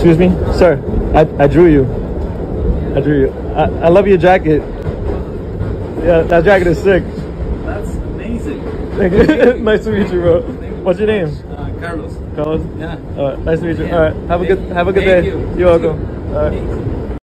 Excuse me, sir. I drew you. I drew you. I love your jacket. Yeah, that jacket is sick. That's amazing. Thank you. Nice to meet you, bro. What's your name? Carlos. Carlos. Yeah. All right. Nice to meet you. Yeah. All right. Have a good day. You. You're welcome. All right.